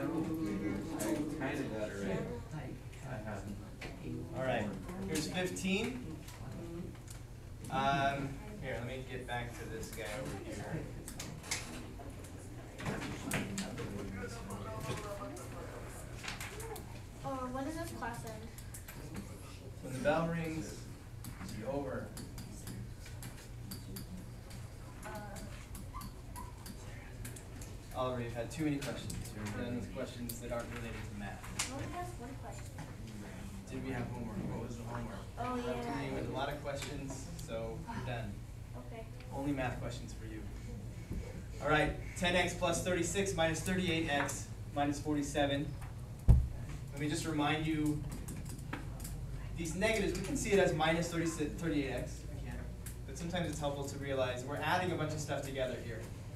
kind of got it right. I haven't. All right, here's 15. Here, let me get back to this guy over here. When does this class end? When the bell rings, it's over. Oliver, you've had too many questions. You're done with questions that aren't related to math. I only have one question. Did we have homework? What was the homework? Oh, yeah. You had a lot of questions, so you're done. Okay. Only math questions for you. All right, 10x plus 36 minus 38x minus 47. Let me just remind you, these negatives, we can see it as minus 38x, we can. But sometimes it's helpful to realize we're adding a bunch of stuff together here.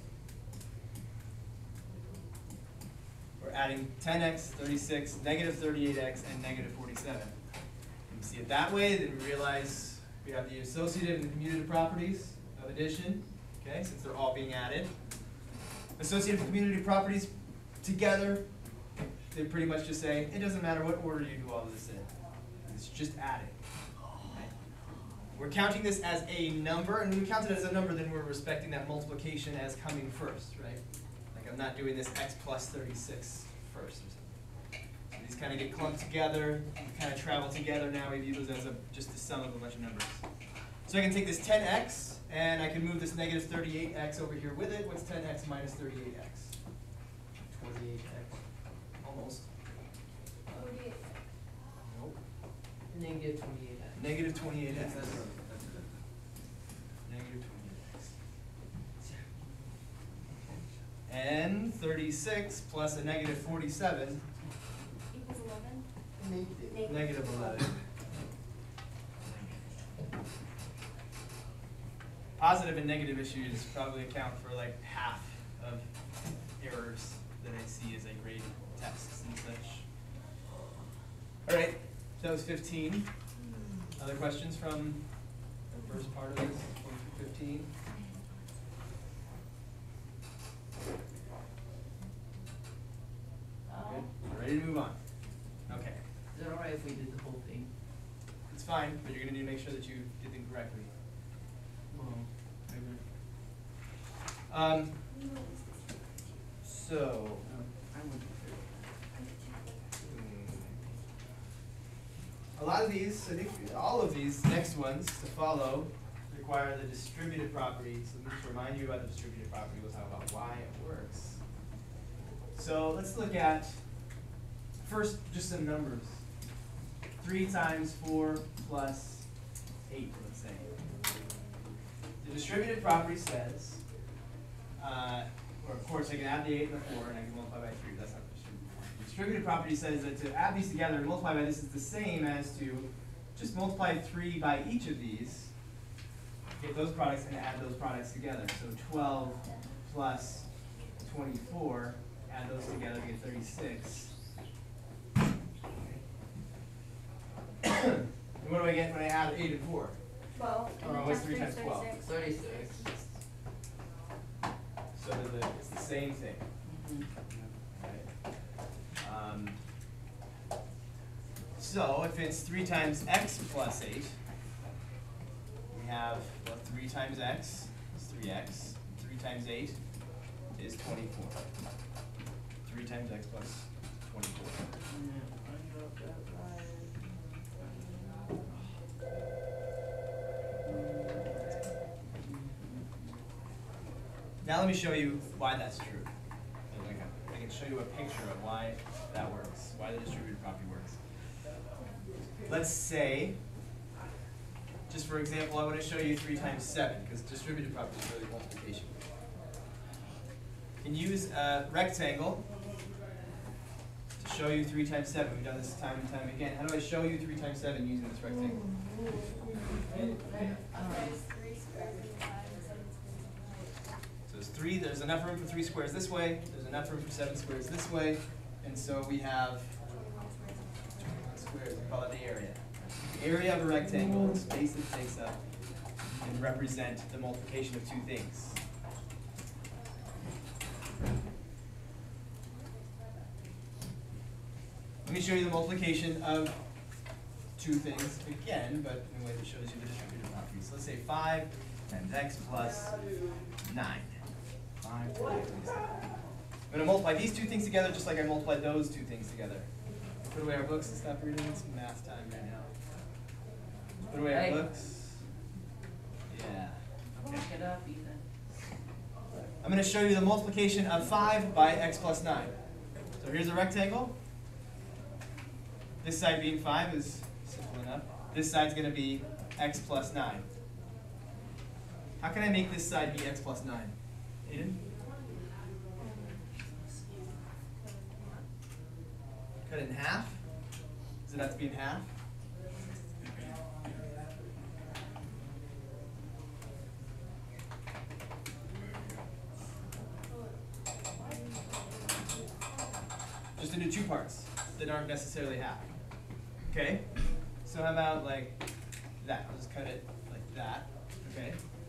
We're adding 10x, 36, negative 38x, and negative 47. When we see it that way, then we realize we have the associative and the commutative properties of addition, okay, since they're all being added. Associative and commutative properties together, they pretty much just say, it doesn't matter what order you do all of this in. It's just adding. Okay? We're counting this as a number, and when we count it as a number, then we're respecting that multiplication as coming first, right? Like I'm not doing this x plus 36 first or something. So these kind of get clumped together, kind of travel together now. We view those as just the sum of a bunch of numbers. So I can take this 10x, and I can move this negative 38x over here with it. What's 10x minus 38x? 28x. Almost. 48. Nope. Negative 28x. Negative 28x. That's good. Negative 28x. And 36 plus a negative 47. Equals 11. Negative 11. Positive and negative issues probably account for like half of errors that I see as I grade tests and such. All right, so that was 15. Other questions from the first part of this, 1 through 15? Good. Ready to move on? Okay. Is it alright if we did the whole thing? It's fine, but you're going to need to make sure that you did them correctly. So, a lot of these, I think all of these next ones to follow require the distributive property. So let me just remind you about the distributive property. We'll talk about why it works. So let's look at first just some numbers. 3 times 4 plus 8, let's say. The distributive property says, or of course I can add the 8 and the 4 and I can multiply by 3. That's not the distributive property. The distributive property says that to add these together and multiply by this is the same as to just multiply 3 by each of these, get those products and add those products together. So 12 plus 24, add those together to get 36. And what do I get when I add 8 and 4? 12. What's 3 times 12? 36. So it's the same thing. Okay. So if it's 3 times x plus 8, we have, well, 3 times x is 3x. 3 times 8 is 24. 3 times x plus 24. Now let me show you why that's true. I can show you a picture of why that works, why the distributive property works. Let's say, just for example, I want to show you 3 times 7, because distributive property is really multiplication. You can use a rectangle to show you 3 times 7. We've done this time and time again. How do I show you 3 times 7 using this rectangle? So it's 3, there's enough room for 3 squares this way, there's enough room for 7 squares this way, and so we have 21 squares, we call it the area. The area of a rectangle, the space it takes up, can represent the multiplication of 2 things. me show you the multiplication of two things again, but in a way that shows you the distributive properties. So let's say 5 times x plus 9. 5 times x. I'm going to multiply these two things together just like I multiplied those two things together. Put away our books and stop reading. It's math time right now. Put away our books. Yeah. Okay. Pick it up, Ethan. I'm going to show you the multiplication of 5 by x plus 9. So here's a rectangle. This side being 5 is simple enough. This side's going to be x plus 9. How can I make this side be x plus 9? Aiden? Cut it in half? Does it have to be in half? Just into two parts that aren't necessarily half. Okay? So how about like that? I'll just cut it like that. Okay?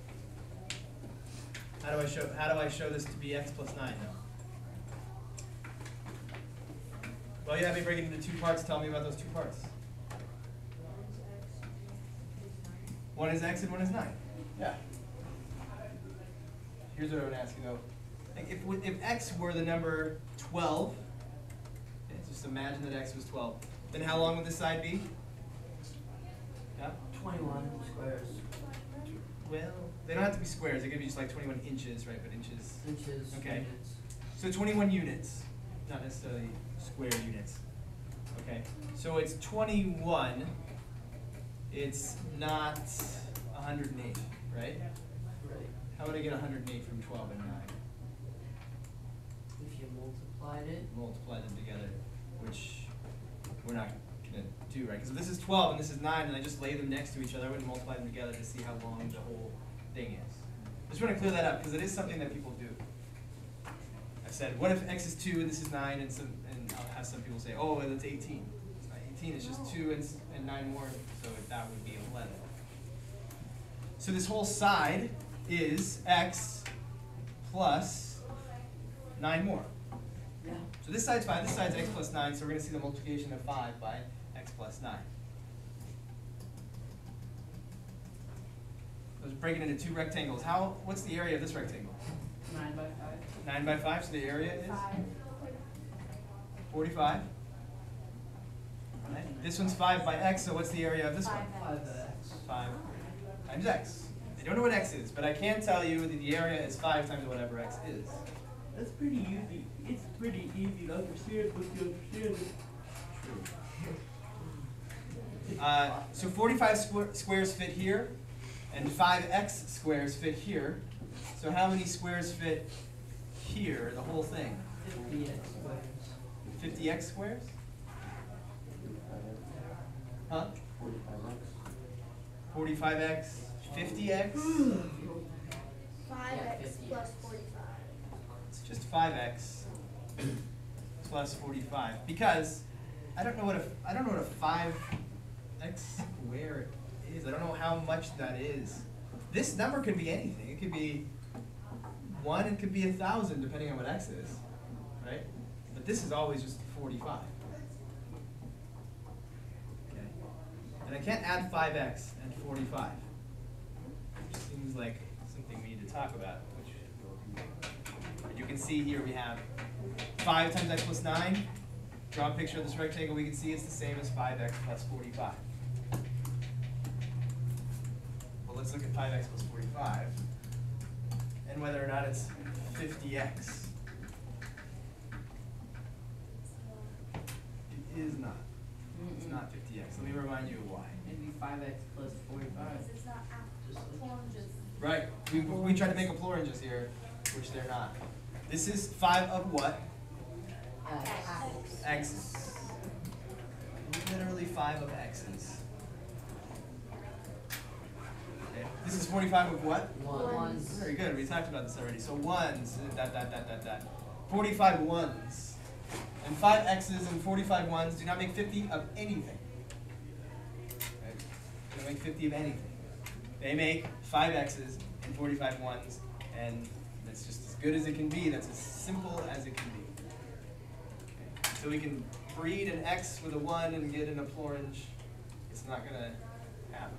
How do I show this to be x plus 9 now? Well, yeah, let me break it into two parts. Tell me about those two parts. One is x and one is 9. Yeah. Here's what I would ask you though. Like if x were the number 12, okay, just imagine that x was 12, then how long would this side be? Yeah? 21 squares. Well, they don't have to be squares. They could be just like 21 inches, right? But inches. Inches. Okay. Units. So 21 units, not necessarily square units. Okay. So it's 21. It's not 108, right? Right. How would I get 108 from 12 and 9? If you multiplied it. Multiply them together, which we're not going to do, right? Because if this is 12 and this is 9, and I just lay them next to each other, I wouldn't multiply them together to see how long the whole thing is. Just want to clear that up, because it is something that people do. I said, what if x is 2 and this is 9, and I'll have some people say, oh, well, it's 18. It's not 18, it's just 2 and 9 more, so that would be 11. So this whole side is x plus 9 more. Yeah. So this side's 5, this side's x plus 9, so we're going to see the multiplication of 5 by x plus 9. Let's break it into two rectangles. What's the area of this rectangle? 9 by 5. 9 by 5, so the area is 5. 45. Right. This one's 5 by x, so what's the area of this one? 5x. 5 times x. I don't know what x is, but I can tell you that the area is 5 times whatever x is. That's pretty easy. It's pretty easy to understand, but you understand it. True. So 45 squares fit here, and 5x squares fit here. So how many squares fit here, the whole thing? 50x squares. 50x squares? Huh? 45x, 50x? 5x plus 45. It's just 5x plus 45, because I don't know what a 5x squared is. I don't know how much that is. This number could be anything. It could be 1, it could be 1,000, depending on what x is, right? But this is always just 45. Okay. And I can't add 5x and 45. Which seems like something we need to talk about, which we'll do later. And you can see here we have 5 times x plus 9. Draw a picture of this rectangle. We can see it's the same as 5x plus 45. Well, let's look at 5x plus 45 and whether or not it's 50x. It is not. It's not 50x. Let me remind you of why. Maybe 5x plus 45. Because it's not oranges. Right. We tried to make up oranges here, which they're not. This is 5 of what? X's. Literally 5 of x's. Okay. This is 45 of what? Ones. Very good. We talked about this already. So ones, dot, dot, dot, dot, dot. 45 ones. And 5 x's and 45 ones do not make 50 of anything. Okay? They don't make 50 of anything. They make 5 x's and 45 ones, and that's just as good as it can be. That's as simple as it can be. Okay. So we can breed an X with a 1 and get an orange. It's not going to happen.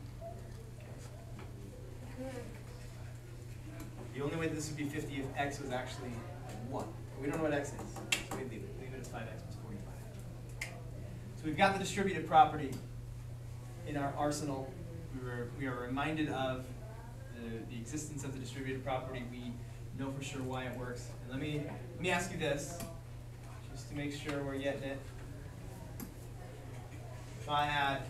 The only way this would be 50 if X was actually 1. But we don't know what X is, so we leave it. Leave it as 5X plus 45. So we've got the distributive property in our arsenal. We are reminded of the existence of the distributive property. We know for sure why it works. And let me ask you this, just to make sure we're getting it. If I had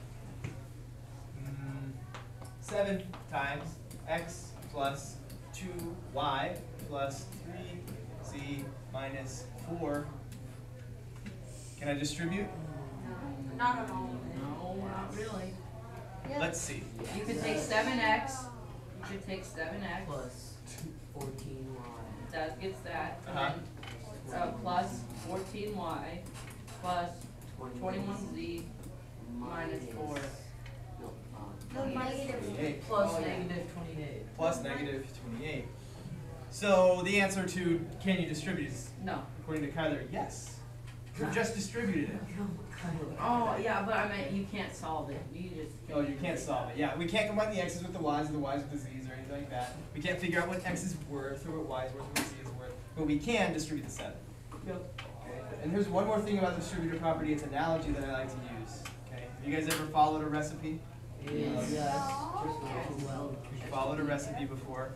7 times x plus 2y plus 3z minus 4, can I distribute? Not at all. No, not really. Yeah. Let's see. You could take 7x, you could take 7x, Plus 14y. that gets that, and Uh-huh. then, plus 14y, plus 21z, minus 4. No, negative. 28. Plus Oh, yeah. negative 28. Plus negative 28. So the answer to can you distribute is, No. according to Kyler, yes. We just distributed it. Oh, yeah, but I meant you can't solve it, you just. Oh, you can't solve it. Yeah, we can't combine the x's with the y's or the y's with the z's or anything like that. We can't figure out what x is worth or what y is worth or what z is worth. But we can distribute the 7. Yep. Okay. And here's one more thing about the distributive property. It's an analogy that I like to use. Okay. Have you guys ever followed a recipe? Yes. No. We've followed a recipe before.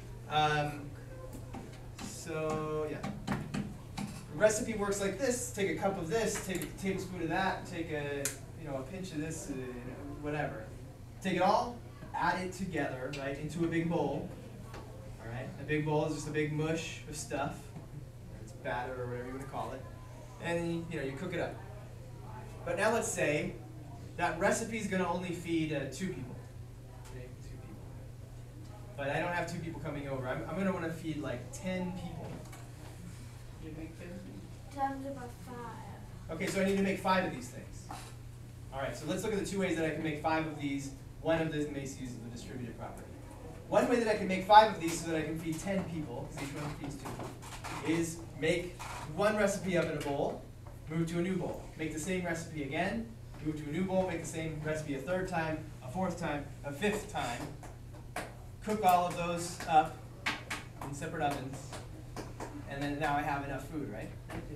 So yeah. The recipe works like this. Take a cup of this, take a tablespoon of that, take a a pinch of this, whatever. Take it all, add it together, right, into a big bowl. All right. A big bowl is just a big mush of stuff. It's batter or whatever you want to call it. And you cook it up. But now let's say that recipe is going to only feed 2 people. Okay, 2 people. But I don't have 2 people coming over. I'm going to want to feed like 10 people. You make it? Times about 5. Okay, so I need to make 5 of these things. All right, so let's look at the 2 ways that I can make 5 of these. One of them makes use of the distributive property. One way that I can make 5 of these so that I can feed 10 people, because each one feeds 2, is make one recipe up in a bowl, move to a new bowl. Make the same recipe again, move to a new bowl, make the same recipe a 3rd time, a 4th time, a 5th time. Cook all of those up in separate ovens, and then now I have enough food, right?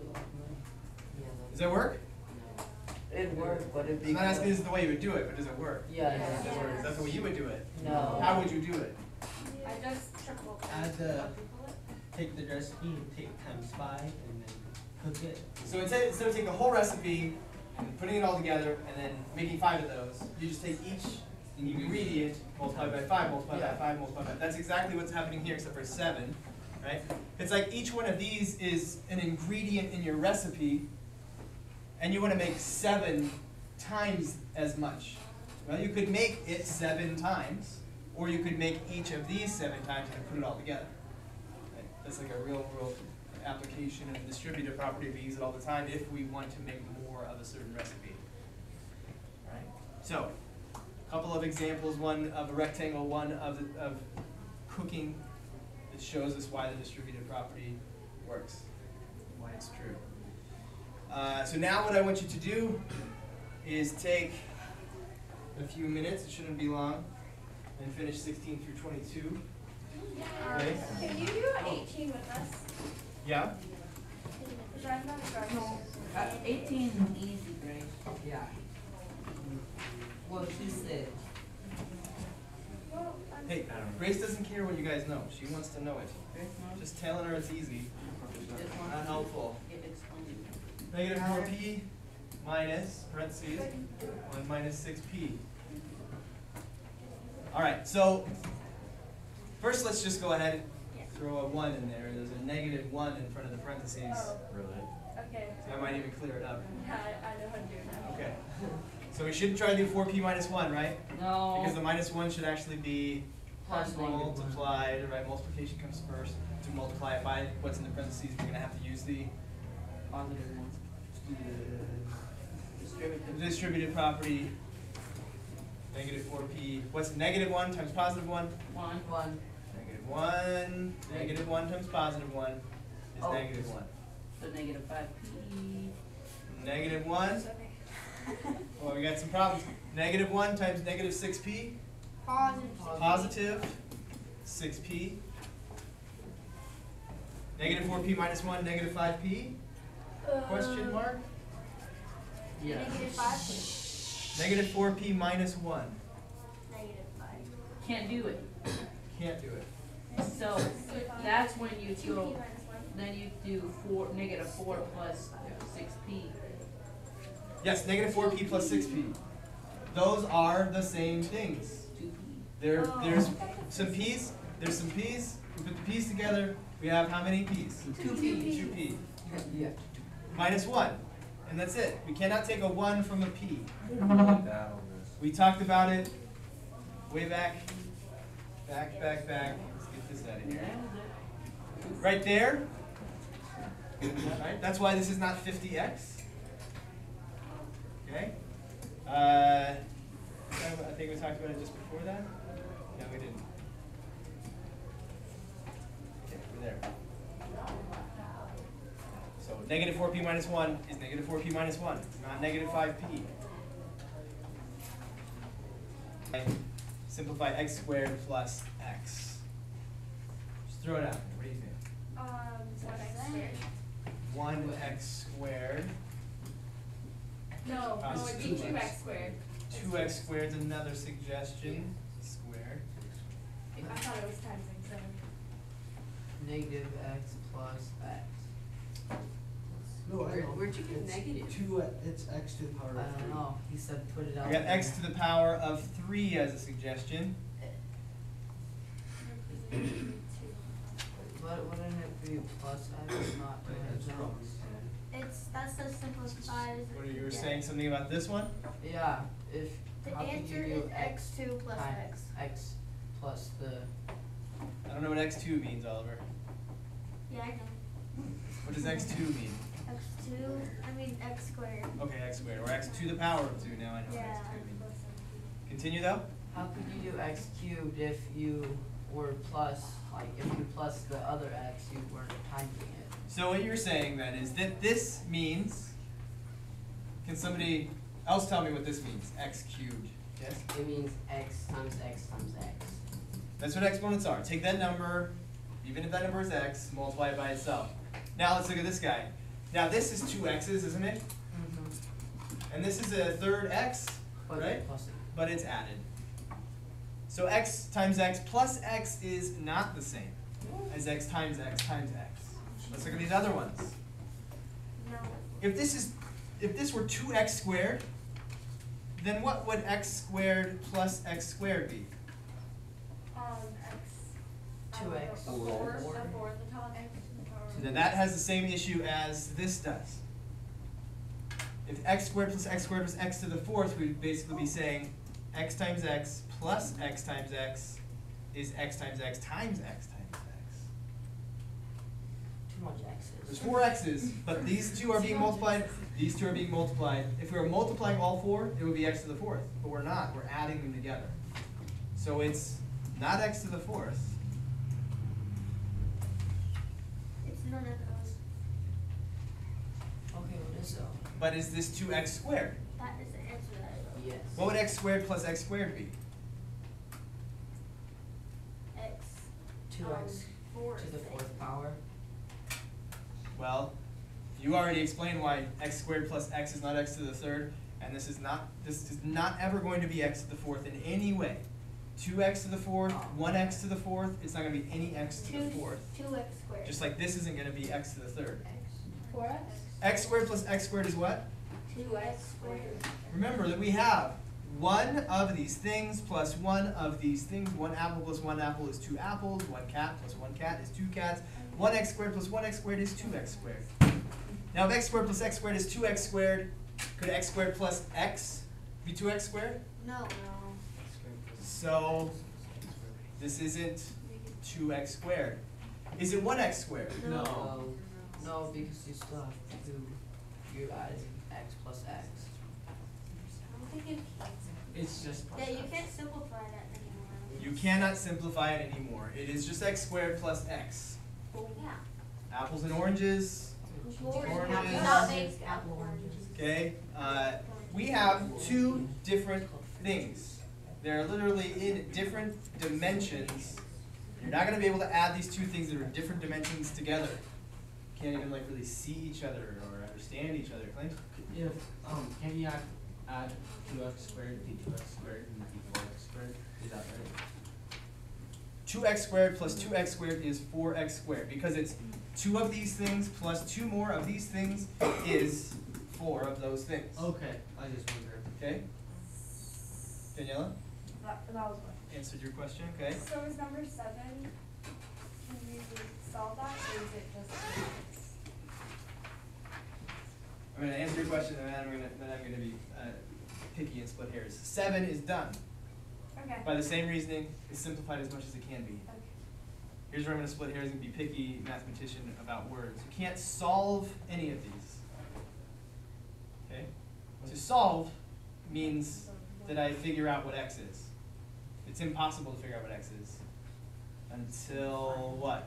Does that work? It worked, but it'd be. I'm not asking this is the way you would do it, but does it work? Yeah. Yeah. Is that the way you would do it? No. How would you do it? I just triple. Add the, take the recipe and take times 5 and then cook it. So instead of taking the whole recipe and putting it all together and then making 5 of those, you just take each ingredient, multiply by 5, multiply by 5, multiply by 5. That's exactly what's happening here except for 7, right? It's like each one of these is an ingredient in your recipe and you want to make 7 times as much. Well, you could make it 7 times, or you could make each of these 7 times and put it all together. Right? That's like a real world application of the distributive property. We use it all the time if we want to make more of a certain recipe. All right? So, a couple of examples, one of a rectangle, one of cooking, that shows us why the distributive property works, why it's true. So now what I want you to do is take a few minutes, it shouldn't be long, and finish 16 through 22. Okay. Can you do 18 with us? Yeah? Because I'm not sure. 18 is easy, Grace. Yeah. Well, she said. Well, I'm Hey, Grace doesn't care what you guys know. She wants to know it. Grace, no? Just telling her it's easy. Just want Not to helpful. get it explained. Negative 4p minus, parentheses, 1 minus 6p. All right, so first let's just go ahead and throw a 1 in there. There's a negative 1 in front of the parentheses. okay. So I might even clear it up. Yeah, I know how to do it now. Okay. So we shouldn't try to do 4p minus 1, right? No. Because the minus 1 should actually be Plus multiplied, right? Multiplication comes first. To multiply it by what's in the parentheses, we're going to have to use the Positive one. Distributive. distributive property. Negative 4p. What's negative 1 times positive 1? 1. Negative 1. Negative 1 times positive 1 is Oh. negative 1. So negative 5p negative 1. Well, we got some problems. Negative 1 times negative 6p. Positive 6p. Negative 4p minus 1, negative 5p. Question mark? Yeah. Negative 5. Negative 4p minus 1. Negative 5. Can't do it. Can't do it. So that's when you 2p go, minus 1. then you do negative 4 plus 6p. Yes, negative 4p plus 6p. Those are the same things. 2p. There's some p's. There's some p's. We put the p's together. We have how many p's? 2p. Yeah. Minus 1. And that's it. We cannot take a 1 from a p. We talked about it way back. Back. Let's get this out of here. Right there. Right? That's why this is not 50x. Okay? I think we talked about it just before that. No, we didn't. Okay, we're there. So negative 4p minus 1 is negative 4p minus 1, not negative 5p. Simplify x squared plus x. Just throw it out. What do you think? 1x squared. 1x squared. No, Uh, no, it'd be 2x squared. 2x squared is another suggestion. Squared. I thought it was times and so. Negative x plus x. No, I know. Where'd you get It's negative? It's x to the power I of 3. don't know. He said put it out. We got x to the power of 3 as a suggestion. But wouldn't it be plus x, not That's no. wrong. That's the simplified. What are you were saying something about this one? Yeah, if The how could answer you do is x2 plus times x. x plus the I don't know what x2 means, Oliver. Yeah, I know. What does x2 mean? x2, I mean x squared. Okay, x squared, or x to the power of 2. Now I know what Yeah. x2 means. Continue though. how could you do x cubed if you were plus if you plus the other x you weren't timing it. So what you're saying then is that this means, can somebody else tell me what this means? X cubed. Yes? It means x times x times x. That's what exponents are. Take that number, even if that number is x, multiply it by itself. Now let's look at this guy. Now this is 2 x's, isn't it? Mm-hmm. And this is a third x, But right? plus it. But it's added. So x times x plus x is not the same as x times x times x. Let's look at these other ones. No. If this were 2x squared, then what would x squared plus x squared be? X. 2x. The fourth, the top x to the power. Then that has the same issue as this does. If x squared plus x to the 4th, we'd basically be saying x times x plus x times x is x times x times x times x. Too much x's. There's 4 x's, but these two are being multiplied, these two are being multiplied. If we were multiplying all 4, it would be x to the 4th, but we're not, we're adding them together. So it's not x to the 4th. It's none of those. Okay, what is it? But is this 2x squared? That is the answer that I wrote. Yes. What would x squared plus x squared be? X. 2x Fourth. to the 4th power. Well, you already explained why x squared plus x is not x to the 3rd, and this is not ever going to be x to the 4th in any way. 2x to the 4th, 1x to the 4th, it's not going to be any x to the 4th. 2x squared. Just like this isn't going to be x to the 3rd. 4x. X squared plus x squared is what? 2x squared. Remember that we have one of these things plus one of these things. 1 apple plus 1 apple is 2 apples. 1 cat plus 1 cat is 2 cats. 1x squared plus 1x squared is 2x squared. Now if x squared plus x squared is 2x squared, could x squared plus x be 2x squared? No. So this isn't 2x squared. Is it 1x squared? No. No, because you still have to do, you're adding x plus x. I don't think you can. It's just plus Yeah, you x. can't simplify that anymore. You cannot simplify it anymore. It is just x squared plus x. Well, yeah. Apples and oranges. Oranges. Oranges. Not baked apple oranges. Okay, we have two different things. They're literally in different dimensions. You're not going to be able to add these two things that are in different dimensions together. Can't even like really see each other or understand each other. Clint? If, can you add 2x squared to 2x squared and be 4x squared? Is that right? 2x squared plus 2x squared is 4x squared because it's 2 of these things plus 2 more of these things is 4 of those things. Okay, I just wondered. Okay? Daniela? That was one. Answered your question, okay? So is number 7, can you solve that, or is it just? I'm going to answer your question and then I'm going to be picky and split hairs. 7 is done. Okay. By the same reasoning, it's simplified as much as it can be. Okay. Here's where I'm going to split hairs and be picky mathematician about words. You can't solve any of these. Okay? To solve means that I figure out what x is. It's impossible to figure out what x is until what?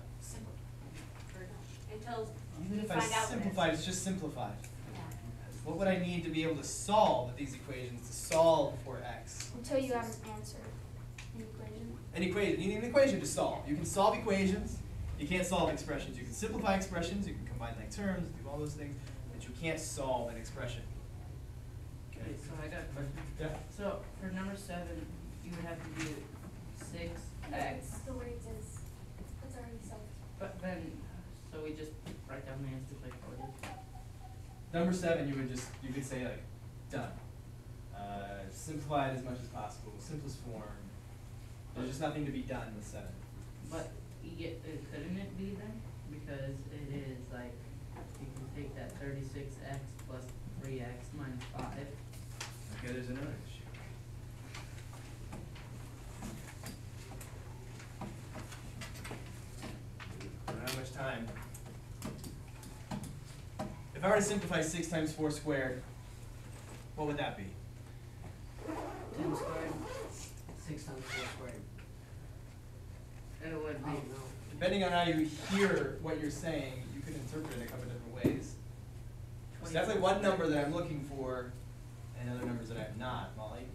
Until Even you if I find out what it simplify, is. it's just simplified. Yeah. What would I need to be able to solve these equations to solve for x? Until you have an answer, an equation. An equation. You need an equation to solve. You can solve equations. You can't solve expressions. You can simplify expressions. You can combine like terms, do all those things, but you can't solve an expression. Okay, so I got a question. Yeah. So for number 7, you would have to do 6x, The words is, it's already solved. but then, so we just write down the answers like how it is. Number 7, you could say like, done. Simplify it as much as possible. Simplest form. There's just nothing to be done with 7. But couldn't it be then? Because it is like, you can take that 36x plus 3x minus 5. Okay, there's another issue. I don't have much time. If I were to simplify 6 times 4 squared, what would that be? 10 squared, 6 times 4 squared. it would I be. don't know. Depending on how you hear what you're saying, you could interpret it a couple different ways. There's definitely one number that I'm looking for, and other numbers that I have not. Molly?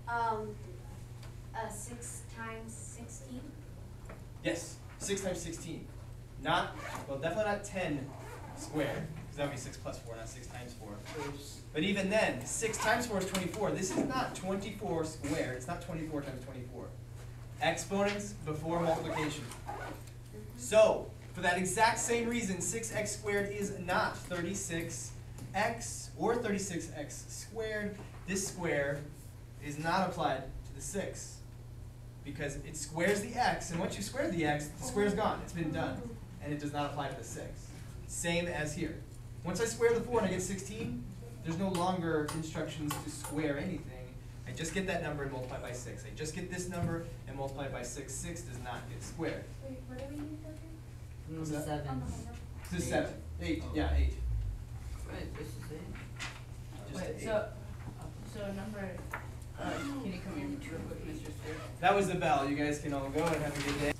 6 times 16. Yes, 6 times 16. Not, well, definitely not 10 squared, because that would be 6 plus 4, not 6 times 4. But even then, 6 times 4 is 24. This is not 24 squared. It's not 24 times 24. Exponents before multiplication. So, for that exact same reason, 6x squared is not 36x or 36x squared. This square is not applied to the 6 because it squares the x, and once you square the x, the square's gone. It's been done, and it does not apply to the 6. Same as here. Once I square the 4 and I get 16, there's no longer instructions to square anything. I just get that number and multiply by 6. I just get this number and multiply by 6. 6 does not get squared. Wait, what do we need for here? What's that? 7. On the homework? This is 7. 8. Yeah, 8. Right, this is it. Just Wait, eight. so number, can you come here real quick, Mr. Stewart? That was the bell. You guys can all go and have a good day.